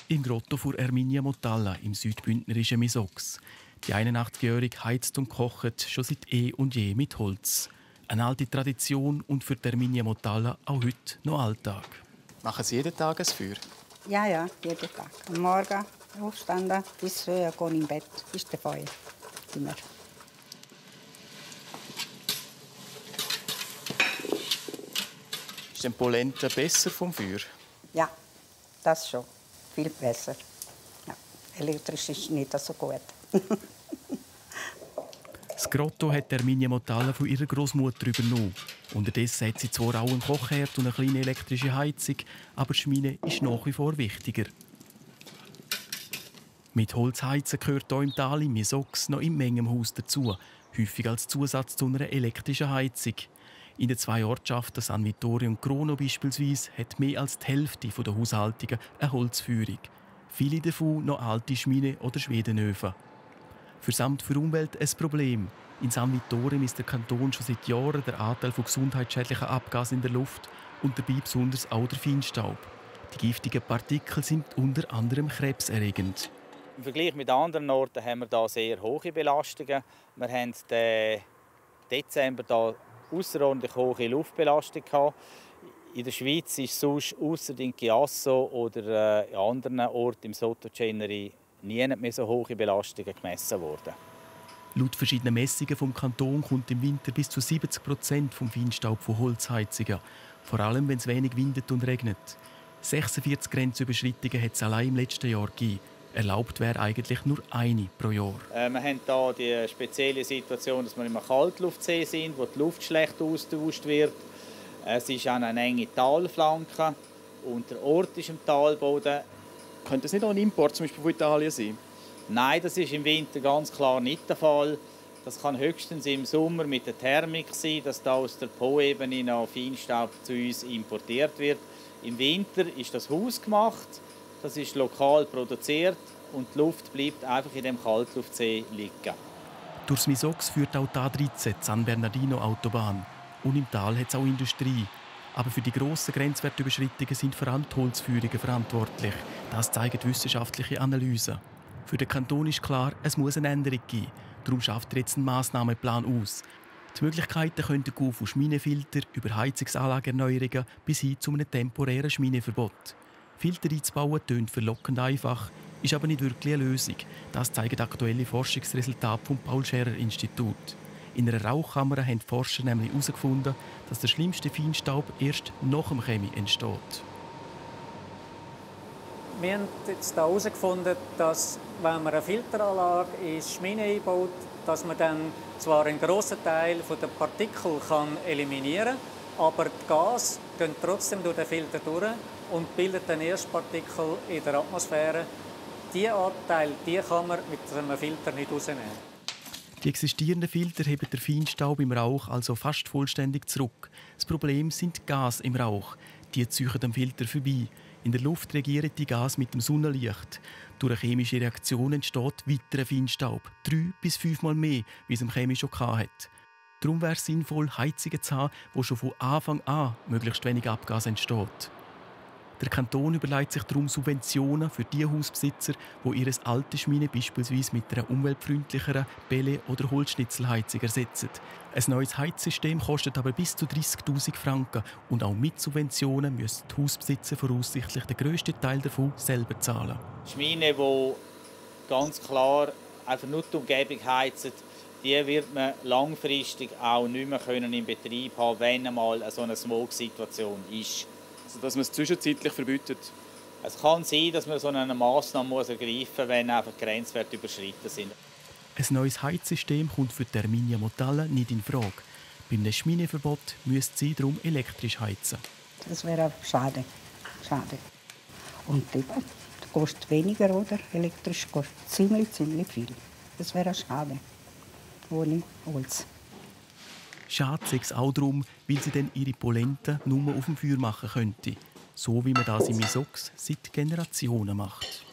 Im Grotto vor Erminia Motalla im südbündnerischen Misox. Die 81-Jährige heizt und kocht schon seit eh und je mit Holz. Eine alte Tradition und für die Erminia Motalla auch heute noch Alltag. Machen Sie jeden Tag ein Feuer? Ja, jeden Tag. Am Morgen aufstehen, bis gehen im Bett, ist der Feuer. Immer. Ist denn Polenta besser vom Feuer? Ja, das schon. Viel besser. Ja. Elektrisch ist nicht so gut. Das Grotto hat Erminia Motalla von ihrer Großmutter übernommen. Unterdessen hat sie zwar auch einen Kochherd und eine kleine elektrische Heizung, aber die Schmine ist nach wie vor wichtiger. Mit Holzheizen gehört hier im Tal im Misox noch in Menge im Haus dazu, häufig als Zusatz zu einer elektrischen Heizung. In den 2 Ortschaften San Vittore und Grono beispielsweise hat mehr als die Hälfte der Haushaltungen eine Holzführung. Viele davon noch alte Schmine- oder Schwedenöfen. Für das Amt für Umwelt ein Problem. In San Vittore misst der Kanton schon seit Jahren den Anteil von gesundheitsschädlichen Abgasen in der Luft und dabei besonders auch der Feinstaub. Die giftigen Partikel sind unter anderem krebserregend. Im Vergleich mit anderen Orten haben wir hier sehr hohe Belastungen. Wir haben im Dezember hier außerordentlich hohe Luftbelastung gehabt. In der Schweiz ist sonst ausser in Chiasso oder an anderen Orten im Sottoceneri nie mehr so hohe Belastungen gemessen worden. Laut verschiedenen Messungen vom Kanton kommt im Winter bis zu 70% vom Feinstaub von Holzheizungen. Vor allem, wenn es wenig windet und regnet. 46 Grenzüberschreitungen hat es allein im letzten Jahr gegeben. Erlaubt wäre eigentlich nur eine pro Jahr. Wir haben hier die spezielle Situation, dass wir im Kaltluftsee sind, wo die Luft schlecht austauscht wird. Es ist auch eine enge Talflanke und der Ort ist im Talboden. Könnte es nicht auch ein Import zum Beispiel von Italien sein? Nein, das ist im Winter ganz klar nicht der Fall. Das kann höchstens im Sommer mit der Thermik sein, dass da aus der Po-Ebene noch Feinstaub zu uns importiert wird. Im Winter ist das hausgemacht, das ist lokal produziert und die Luft bleibt einfach in dem Kaltluftsee liegen. Durchs Misox führt auch die A13, die San Bernardino Autobahn. Und im Tal hat es auch Industrie. Aber für die grossen Grenzwertüberschreitungen sind vor allem die Holzführungen verantwortlich. Das zeigen wissenschaftliche Analysen. Für den Kanton ist klar, es muss eine Änderung geben. Darum schafft er jetzt einen Massnahmenplan aus. Die Möglichkeiten könnten gehen von Schminenfilter über Heizungsanlagenerneuerungen bis hin zu einem temporären Schmineverbot. Filter einzubauen tönt verlockend einfach, ist aber nicht wirklich eine Lösung. Das zeigen aktuelle Forschungsresultate vom Paul-Scherrer-Institut. In einer Rauchkammer haben die Forscher nämlich herausgefunden, dass der schlimmste Feinstaub erst nach dem Chemie entsteht. Wir haben jetzt herausgefunden, dass, wenn man eine Filteranlage in die Schmine einbaut, dass man dann zwar einen grossen Teil der Partikel eliminieren kann, aber die Gase gehen trotzdem durch den Filter durch und bilden dann erst Partikel in der Atmosphäre. Diese Anteile kann man mit einem Filter nicht rausnehmen. Die existierenden Filter heben den Feinstaub im Rauch also fast vollständig zurück. Das Problem sind die Gase im Rauch. Die ziehen am Filter vorbei. In der Luft reagieren die Gase mit dem Sonnenlicht. Durch eine chemische Reaktion entsteht weiterer Feinstaub. 3 bis 5 Mal mehr, wie es im Chemie schon hatte. Darum wäre es sinnvoll, Heizungen zu haben, wo schon von Anfang an möglichst wenig Abgas entsteht. Der Kanton überlegt sich darum Subventionen für die Hausbesitzer, die ihre alte Schmine beispielsweise mit einer umweltfreundlicheren Pelle- oder Holzschnitzelheizung ersetzen. Ein neues Heizsystem kostet aber bis zu 30'000 Franken und auch mit Subventionen müssen die Hausbesitzer voraussichtlich den grössten Teil davon selber zahlen. Schmine, die ganz klar einfach nur die Umgebung heizen, die wird man langfristig auch nicht mehr in Betrieb haben, wenn einmal so eine Smog-Situation ist. Also, dass man es zwischenzeitlich verbietet? Es kann sein, dass man so eine Massnahme ergreifen muss, wenn einfach Grenzwerte überschritten sind. Ein neues Heizsystem kommt für die Erminia Motalla nicht in Frage. Bei einem Schmineverbot müsste sie darum elektrisch heizen. Das wäre schade. Und eben, das kostet weniger, oder? Elektrisch kostet ziemlich viel. Das wäre schade. Ohne Holz. Schade sei es auch darum, weil sie dann ihre Polenta nur auf dem Feuer machen könnte. So wie man das im Misox seit Generationen macht.